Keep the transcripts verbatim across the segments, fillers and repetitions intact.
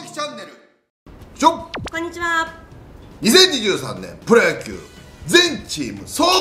木チャンネルちょっこんにちは。 にせんにじゅうさんねんプロ野球全チーム総括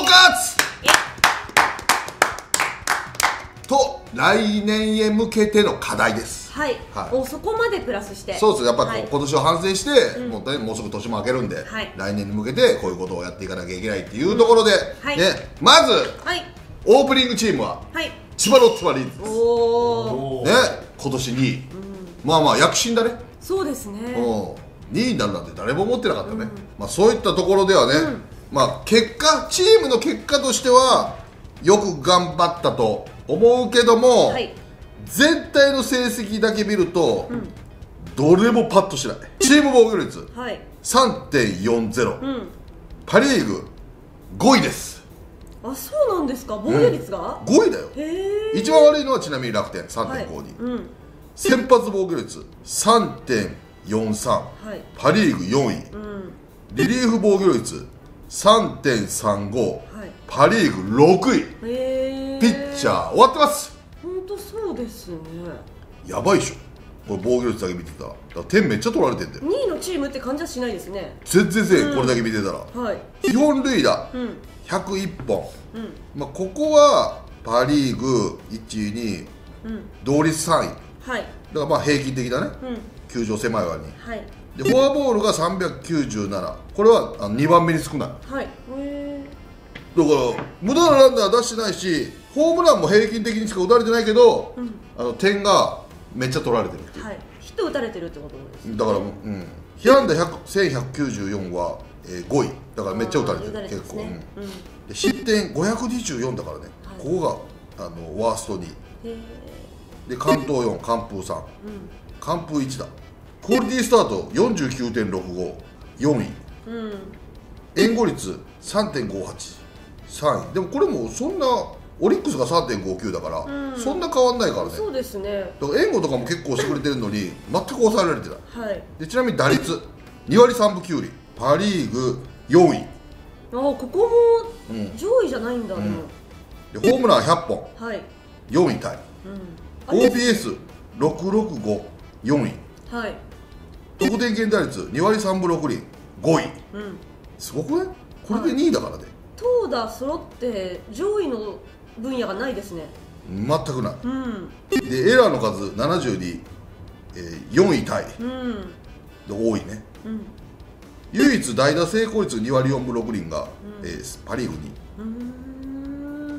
と来年へ向けての課題です。 はい、 はい、 おそこまでプラスしてそうです。やっぱ、はい、今年を反省して、うん、もうもうすぐ年も明けるんで、はい、来年に向けてこういうことをやっていかなきゃいけないっていうところで、はい、ね、まず、はい、オープニングチームは、はい、千葉ロッテマリーンズです。おー、ね、今年にい、うん、まあまあ躍進だね。 そうですね。 にいになるなんて誰も思ってなかったね、うん、まあ、そういったところではね、うん、まあ結果チームの結果としてはよく頑張ったと思うけども、はい、全体の成績だけ見ると、うん、どれもパッとしない。チーム防御率、はい、さんてんよんゼロ、うん、パ・リーグごいです。 あ、そうなんですか。防御率が、 うん、ごいだよ。一番悪いのはちなみに楽天 さんてんごに、はい、うん、先発防御率 さんてんよんさん、はい、パ・リーグよんい、うん、リリーフ防御率 さんてんさんご、はい、パ・リーグろくい。ピッチャー終わってます。 本当そうですね。 やばいでしょこれ。防御率だけ見てたらだから点めっちゃ取られてんだよ。 にいのチームって感じはしないですね。 全然せえ、うん、これだけ見てたら、はい、基本塁打、うん、ひゃくいっぽん、うん、まあ、ここはパ・リーグいちいに、うん、同率さんい、はい、だからまあ平均的だね、うん、球場狭いわに、はい、でフォアボールがさんびゃくきゅうじゅうなな、これはにばんめに少ない、はい、へだから無駄なランナー出してないし、ホームランも平均的にしか打たれてないけど、うん、あの点がめっちゃ取られてるっていう、はい、 ヒット打たれてるってことですだから、うん、被安打せんひゃくきゅうじゅうよんは、えー、ごいだからめっちゃ打たれてる、結構、うん、で失点ごひゃくにじゅうよんだからね、はい、ここがあのワーストにで完投よん、完封さん、うん、完封いちだ。クオリティスタート よんじゅうきゅうてんろくご、よんい、うん、援護率 さんてんごはち、さんい。でもこれもそんなオリックスが さんてんごきゅう だから、うん、そんな変わんないからね。 そうですね。 だから援護とかも結構してくれてるのに全く抑えられてない、はい、でちなみに打率にわりさんぶきゅうり、パ・リーグよんい。 あ、ここも上位じゃないんだ、うん、 でホームランひゃっぽん、はい、よんいタイ、うん、オーピーエスろくろくご、よんい、はい、得点圏打率にわりさんぶろくりんごい、うん、すごくね。これでにいだからね、はい、 投打揃って上位の分野がないですね。 全くない、うん、でエラーの数ななじゅうに、えー、よんいタイ、うん、で多いね、うん、唯一代打成功率にわりよんぶろくりんが、うん、えー、パ・リーグに、うん、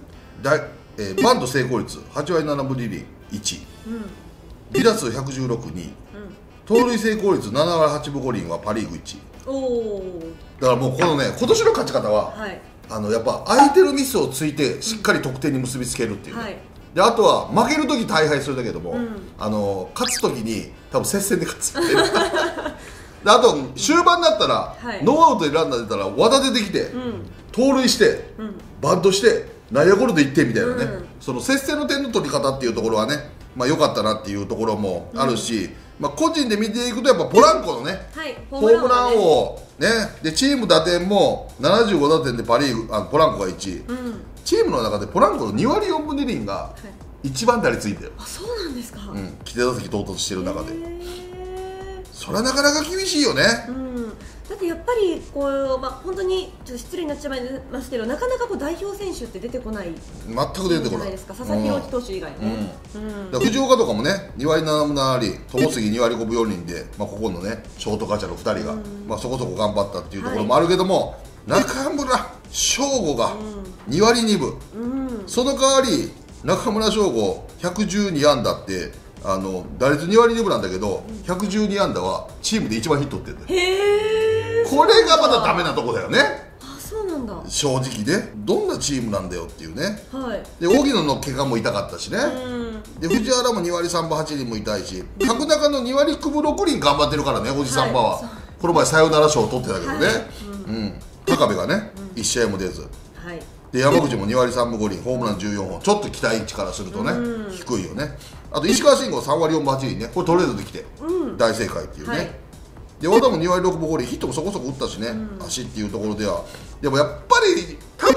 だい、えー、バント成功率はちわりななぶりりんいち、うん、離打数ひゃくじゅうろく、にい、うん、盗塁成功率ななわりはちぶごりんはパ・リーグいちい。おだからもうこのね、今年の勝ち方は、はい、あのやっぱ相手のミスをついてしっかり得点に結びつけるっていう、ね、はい、であとは負けるとき大敗するだけども、うん、あの勝つときに多分接戦で勝つっていうであと終盤になったら、はい、ノーアウトでランナー出たら和田出てきて、うん、盗塁して、うん、バントして内野ゴロでいってみたいなね、うん、その接戦の点の取り方っていうところはね、まあ良かったなっていうところもあるし、うん、まあ個人で見ていくとやっぱポランコのね、はい、ホームラン王ね、でチーム打点もななじゅうごだてんでパ・リーグあポランコがいちい、うん、チームの中でポランコのにわりよんぶにりんが一番打率いいんだよ。 あ、そうなんですか。 うん、規定打席到達してる中で、それはなかなか厳しいよね、うん、 だってやっぱりこう、まあ、本当にちょっと失礼になっちゃいますけど、なかなかこう代表選手って出てこない、 全く出てこないですか、佐々木朗希投手以外ね、 うんうん、藤岡とかもねにわりななぶななりん、友杉にわりごぶよんりんで、まあ、ここのねショートガチャのふたりが、うん、まあ、そこそこ頑張ったっていうところもあるけども、はい、中村奨吾がにわりにぶ、うん、その代わり中村奨吾ひゃくじゅうにあんだってあの打率にわりにぶなんだけど、うん、ひゃくじゅうにあんだはチームで一番ヒットってるんだよ。へー、これがまたダメなとこだよね。 あ、そうなんだ。 正直ね、どんなチームなんだよっていうね、はい、で荻野の怪我も痛かったしね、うん、で藤原もにわりさんぶはちりんも痛いし、角中のにわりくぶろくりん頑張ってるからね、おじさんばは、はい、この前サヨナラ賞を取ってたけどね、はい、うんうん、高部がね、うん、いち試合も出ず、はい、で山口もにわりさんぶごりん、ホームランじゅうよんほん、ちょっと期待値からするとね、うん、低いよね。あと石川慎吾さんわりよんぶはちりんね、これトレードできて、うん、大正解っていうね、はい、で和田もにわりろくぶごりん、ヒットもそこそこ打ったしね、うん、足っていうところでは、でもやっぱり多分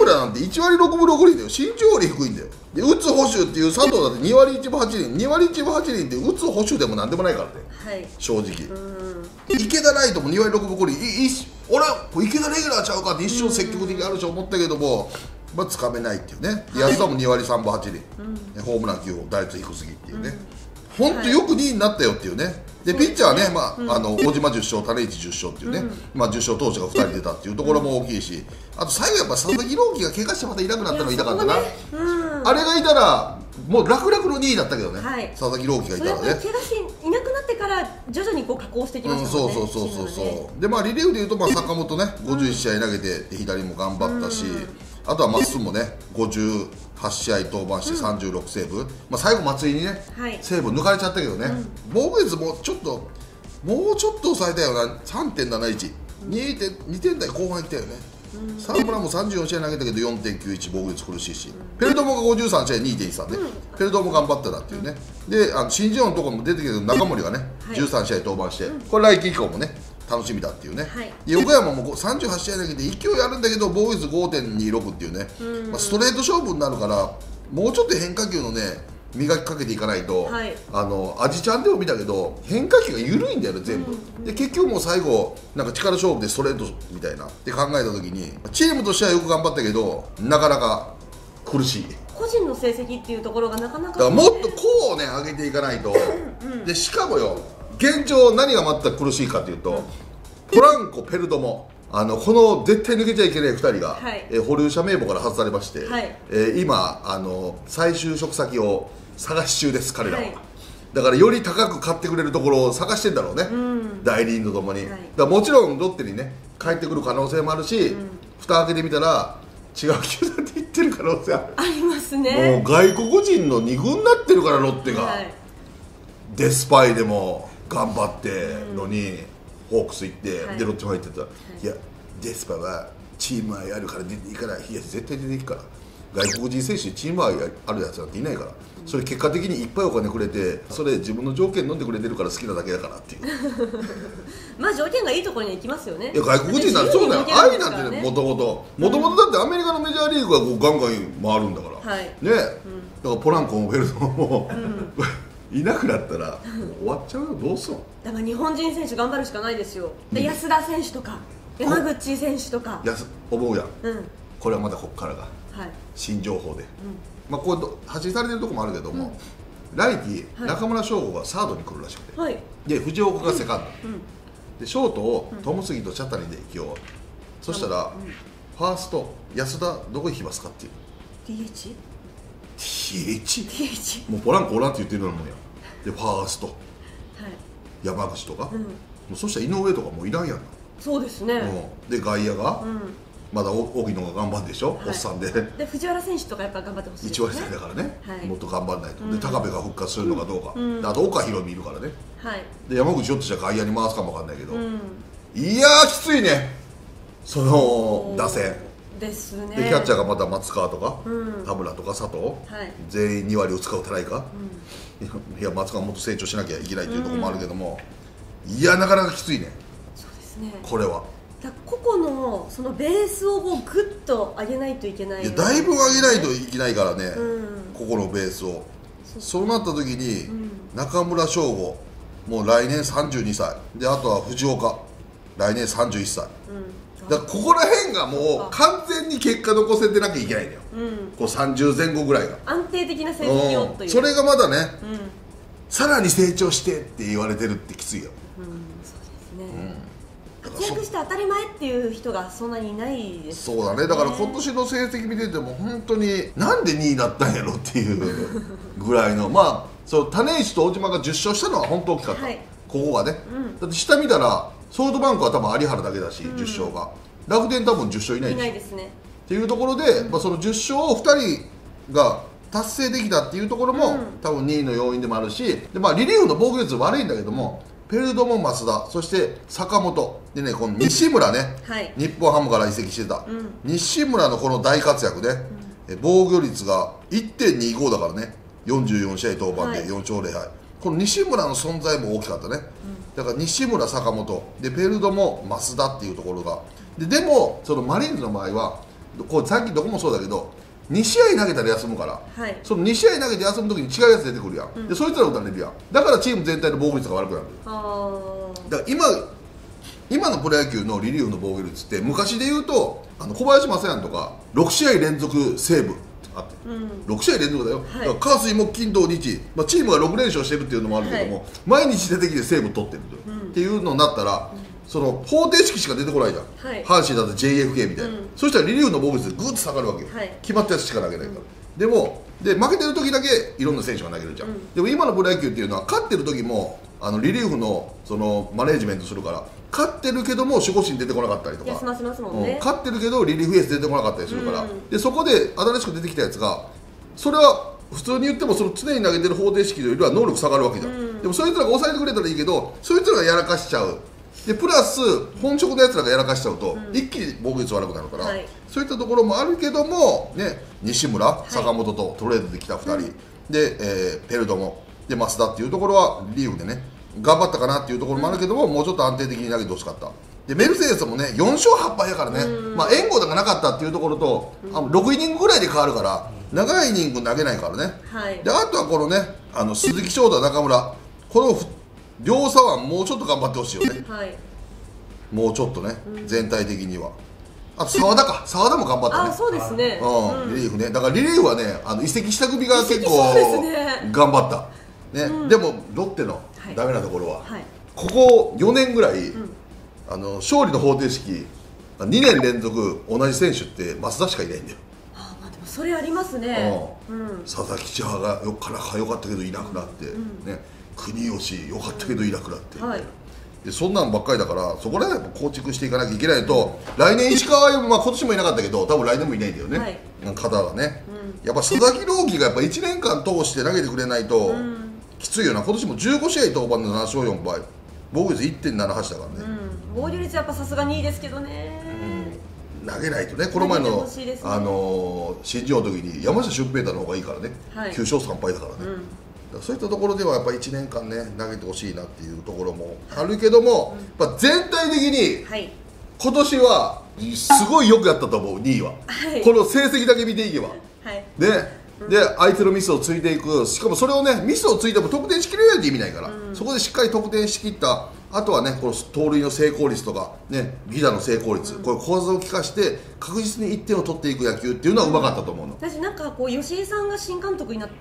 村なんていちわりろくぶろくりんだよ。身長より低いんだよ。で打つ捕手っていう佐藤だってにわりいちぶはちりん、にわりいちぶはちりんって打つ捕手でもなんでもないからね、 はい、 正直。池田ライトもにわりろくぶろくりん、いい俺池田レギュラーちゃうかって一生積極的にあるし思ったけども、まあ、つかめないっていうね。安田もにわりさんぶはちりん、うん、ホームランきゅうほん、打率低すぎっていうね、うん、本当よくにいになったよっていうね。でピッチャーはね、まあうん、あの小島じゅっしょう、種市じゅっしょうっていうね、うん、まあ、じゅっしょう投手がふたり出たっていうところも大きいし、あと最後やっぱ佐々木朗希が怪我してまたいなくなったのが痛かったな、ね、うん、あれがいたらもう楽々のにいだったけどね、はい、佐々木朗希がいたらね。 怪我しいなくなってから徐々にこう加工していきましたもんね、 うん、そうそうそうそうそう。でまあリリーフでいうと、まあ、坂本ねごじゅういちしあい投げて左も頑張ったし、うん、あとはまっすぐもねごじゅうはちしあい登板してさんじゅうろくセーブ、うん、まあ、最後松井にね、はい、セーブ抜かれちゃったけどね、うん、防御率もちょっともうちょっと抑えたよな。 さんてんなないち、うん、にてんにてん台後半いったよね、うん、沢村もさんじゅうよんしあい投げたけど よんてんきゅういち 防御率苦しいし、うん、ペルドモがごじゅうさんしあい にてんいちさん ね、うん、ペルドモ頑張ったなっていうね、うん、であの新人王のところも出てきたけど中森がね、はい、じゅうさんしあい登板して、うん、これ来季以降もね楽しみだっていうね、はい、で横山もさんじゅうはちしあい投げて勢いあるんだけど防御率 ごてんにろく っていうね、うん、まあ、ストレート勝負になるからもうちょっと変化球のね磨きかけていかないと、はい、あのアジちゃんでも見たけど変化球が緩いんだよね全部、うん、で結局もう最後なんか力勝負でストレートみたいなって考えた時にチームとしてはよく頑張ったけどなかなか苦しい。 個人の成績っていうところがなかなか、ね、 だからもっとこうね上げていかないと、うん、でしかもよ現状何がまた苦しいかというと、うん、ポランコ、ペルドモあのこの絶対抜けちゃいけないふたりが、はい、え保留者名簿から外されまして、はい、えー、今あの再就職先を探し中です彼らは、はい、だからより高く買ってくれるところを探してんだろうね、うん、代理人とともに、はい、だからもちろんロッテにね帰ってくる可能性もあるし、うん、蓋開けてみたら違う球団で行ってる可能性ある。 ありますね。 もう外国人のにぐんになってるからロッテが、はい、デスパイでも頑張ってのに、うん、ホークス行って、はい、でロッテも入ってたら、はい、いやデスパはチーム愛あるから出ていいから、いや絶対出ていくから、外国人選手にチーム愛あるやつなんていないから、それ結果的にいっぱいお金くれてそれ自分の条件飲んでくれてるから好きなだけだからっていうまあ条件がいいところに行きますよね。 いや外国人なんてそうだよ、愛なんてね、もともともともとだってアメリカのメジャーリーグがこうガンガン回るんだから、はい、ね、うん、だからポランコもフェルトも、うん、いなくなったら終わっちゃうよ。どうすんの。だから日本人選手頑張るしかないですよ。で、うん、安田選手とか山口選手とかやす思うやん、うん、これはまだこっからが、はい、新情報で、うん、まあ、こう発信されてるところもあるけども、うん、来季、はい、中村奨吾がサードに来るらしくて、はい、で藤岡がセカンド、うんうん、でショートを友杉と茶谷で起用、そしたら、うん、ファースト安田どこ行きますかっていうディーエイチ？ ディーエイチ？ ディーエイチ？ もうポランコおらんって言ってるようなもんや。でファースト、はい、山口とか、うん、もうそしたら井上とかもういらんやん。 そうですね、 うん、で外野が、うん、まだ荻野が頑張るでしょ、はい、おっさんでで藤原選手とかやっぱ頑張ってほしいですね。 いちわりせいだからね、はい、もっと頑張らないと、うん、で高部が復活するのかどうか、うん、であと岡大海いるからね、はい、で山口ひょっとしたら外野に回すかもわかんないけど、うん、いやーきついねその打線ですね。 でキャッチャーがまた松川とか、うん、田村とか佐藤、はい、全員にわりを使うてないか、うん、いや松川もっと成長しなきゃいけないというところもあるけども、うん、いやなかなかきついね。 そうですね、 これはだ個々のそのベースをこうグッと上げないといけない、 いやだいぶ上げないといけないからね、うん、個々のベースを。そうなった時に、うん、中村奨吾もう来年さんじゅうにさいで、あとは藤岡来年さんじゅういっさい、うん、だからここら辺がもう完全に結果残せてなきゃいけないんだよ、うん、こうさんじゅうぜん後ぐらいが安定的な成績をという、 それがまだね、うん、さらに成長してって言われてるってきついよ、 うん、そうですね、うん、活躍して当たり前っていう人がそんなにいないですよね。 そうだね、だから今年の成績見てても本当になんでにいになったんやろっていうぐらいのまあそう種市と大島がじゅっしょうしたのは本当大きかった、はい、ここがね、うん、だって下見たらソフトバンクは多分有原だけだし、うん、じゅっしょうが楽天多分じゅっしょういないでしょ、いないですねっていうところで、うん、まあ、そのじゅっしょうをふたりが達成できたっていうところも、うん、多分にいの要因でもあるし、で、まあ、リリーフの防御率悪いんだけども、ペルドモ、増田、そして坂本でね、この西村ね、はい、日本ハムから移籍してた、うん、西村のこの大活躍で、うん、防御率が いってんにーご だからね、よんじゅうよんしあい登板でよんちょうぜろはい、この西村の存在も大きかったね、うん、だから西村、坂本でペルドモ、増田っていうところがで、でもそのマリーンズの場合はこうさっきどこもそうだけどに試合投げたら休むから、 はい、 そのに試合投げて休む時に違うやつ出てくるやん、うん、でそいつら打たれるやん。だからチーム全体の防御率が悪くなる。あだから今今のプロ野球のリリーフの防御率って昔で言うとあの小林正也とかろく試合連続セーブあって、うん、ろく試合連続だよ、はい、だから火水木金土日、まあ、チームがろく連勝してるっていうのもあるけども、はい、毎日出てきてセーブ取ってると、うん、っていうのになったら、うん、その方程式しか出てこないじゃん、はい、阪神だと ジェイエフケー みたいな、うん、そしたらリリーフの防御率ぐっと下がるわけよ、はい、決まったやつしか投げないから、うん、でもで負けてる時だけいろんな選手が投げるじゃん、うん、でも今のプロ野球っていうのは勝ってる時もあのリリーフのそのマネージメントするから勝ってるけども守護神出てこなかったりとか休ませますもんね、 うん、勝ってるけどリリーフエース出てこなかったりするから、うん、でそこで新しく出てきたやつがそれは普通に言ってもその常に投げてる方程式よりは能力下がるわけじゃん、うん、でもそいつらが抑えてくれたらいいけどそいつらがやらかしちゃうでプラス本職のやつらがやらかしちゃうと、うん、一気に防御率悪くなるから、はい、そういったところもあるけども、ね、西村、はい、坂本とトレードできたふたり、うん、で、えー、ペルドモで増田っていうところはリーグでね頑張ったかなっていうところもあるけども、うん、もうちょっと安定的に投げてほしかった。でメルセデスもねよん勝はっ敗やからね、うん、まあ、援護がなかったっていうところと、うん、あのろくイニングぐらいで変わるから長いイニング投げないからね、はい、であとはこのねあの鈴木翔太、中村この両左腕もうちょっと頑張ってほしいよね、はい、もうちょっとね、うん、全体的には。あと澤田か澤田も頑張ったね。 あそうですね、 うん、リリーフね。だからリリーフはねあの移籍した組が結構頑張ったね、うん、でもロッテのダメなところは、はい、ここよねんぐらい、うん、あの勝利の方程式にねん連続同じ選手って増田しかいないんだよ。 あまあでもそれありますね、 うんうん、佐々木千葉がよかなか良かったけどいなくなって、うんね、国吉良かったけどいなくなって、うんはい、でそんなんばっかりだからそこら辺構築していかなきゃいけないと、うん、来年石川は、まあ、今年もいなかったけど多分来年もいないんだよね、はい、肩がね、うん、やっぱ佐々木朗希がやっぱいちねんかん通して投げてくれないと、うんきついよな。今年もじゅうご試合登板のなな勝よん敗防御率 いってんななはち だからね、 うん、防御率やっぱさすがにいいですけどね、 うん、投げないとね。この前の、ね、あのー、新庄の時に山下俊平太の方がいいからね、はい、きゅう勝さん敗だからね、うん、だからそういったところではやっぱいちねんかんね投げてほしいなっていうところもあるけども、うん、やっぱ全体的に、はい、今年はすごいよくやったと思うにいは、はい、この成績だけ見ていけば、はい、でで相手のミスをついていく。しかもそれをねミスをついても得点しきれないって意味ないから、うん、そこでしっかり得点しきった。あとはねこの盗塁の成功率とかね犠打の成功率、うん、これ構図を利かして確実にいってんを取っていく野球っていうのはうまかったと思うの。 私なんかこう吉井さんが新監督になって、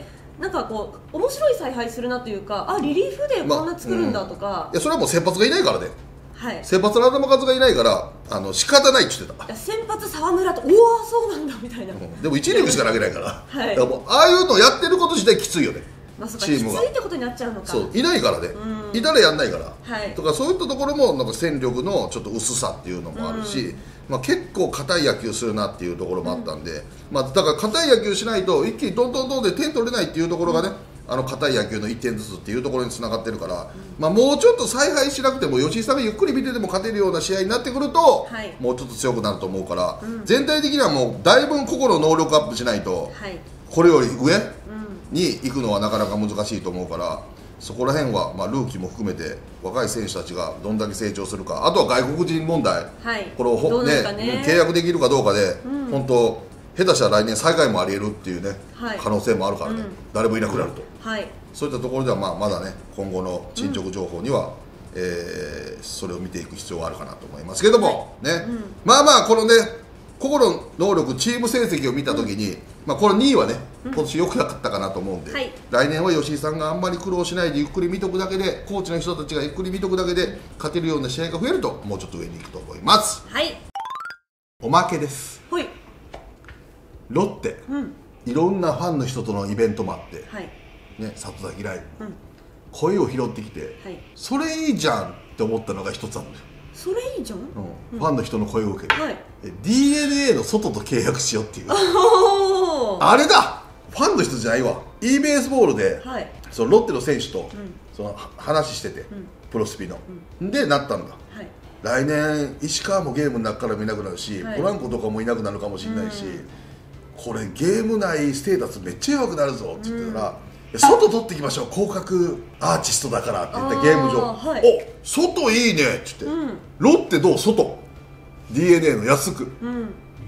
うん、なんかこう面白い采配するなというかあリリーフでこんな作るんだとか、まあうん、いやそれはもう先発がいないからね。はい、先発の頭数がいないからあの仕方ないって言ってた。 いや先発沢村とおおそうなんだみたいな、うん、 でもいちイニングしか投げないから、はい、だからもうああいうのをやってること自体きついよね、 まあ、そうかチームがきついってことになっちゃうのか。 そういないからね、うん、いたらやんないから、はい、とかそういったところもなんか戦力のちょっと薄さっていうのもあるし、うんまあ、結構硬い野球するなっていうところもあったんで、うんまあ、だから硬い野球しないと一気にどんどんどんで点取れないっていうところがね、うんあの硬い野球のいってんずつっていうところにつながってるから、うんまあ、もうちょっと采配しなくても吉井さんがゆっくり見てても勝てるような試合になってくると、はい、もうちょっと強くなると思うから、うん、全体的にはもうだいぶ個々の能力アップしないと、はい、これより上に行くのはなかなか難しいと思うからそこら辺は、まあ、ルーキーも含めて若い選手たちがどんだけ成長するかあとは外国人問題、はい、これを、ねね、契約できるかどうかで、うん、本当下手したら来年最下位もありえるっていうね、はい、可能性もあるからね、うん、誰もいなくなると、はい、そういったところではまあまだね今後の進捗情報には、うんえー、それを見ていく必要があるかなと思いますけども、はいねうん、まあまあこのね個々の能力チーム成績を見たときに、うんまあ、このにいはね今年よくなかったかなと思うんで、うんはい、来年は吉井さんがあんまり苦労しないでゆっくり見とくだけでコーチの人たちがゆっくり見とくだけで勝てるような試合が増えるともうちょっと上に行くと思います。はいおまけです。はいロッテ、うん、いろんなファンの人とのイベントもあって、はいね、里崎ライブ、うん、声を拾ってきて、はい、それいいじゃんって思ったのが一つあるんですよ。 それいいじゃん、うんうん、ファンの人の声を受ける、はい、ディーエヌエー の外と契約しようっていうあれだファンの人じゃないわ e ベースボールで、はい、そのロッテの選手と、うん、その話してて、うん、プロスピの、うん、でなったんだ、はい、来年石川もゲームの中から見なくなるし、はい、ポランコとかもいなくなるかもしれないし、うんこれゲーム内ステータスめっちゃ弱くなるぞって言ってたら、うん、外取っていきましょう広角アーティストだからって言ったゲーム上、はい、お外いいねって言って、うん、ロッテどう外 ディーエヌエー の安く、うん、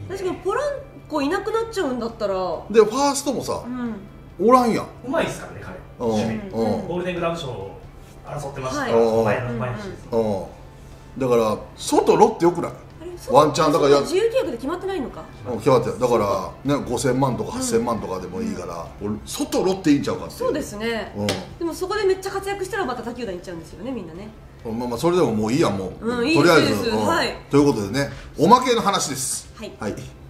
確かにポランコいなくなっちゃうんだったら、 でファーストもさ、 うん、 おらんやん。 うまいっすからね彼、守備、ゴールデングラブ賞を争ってましたから、前の前のシーズン。 だから外ロッテよくない？ワンチャンだから自由契約で決まってないのか。 決まってる。だからねごせんまんとかはっせんまんとかでもいいから、俺外ロッテいいんちゃうかって。 そうですね。でもそこでめっちゃ活躍したらまた他球団行っちゃうんですよね、みんなね。 まあまあそれでももういいやん、もう。 とりあえず。ということでね、おまけの話です。 はい。 はい。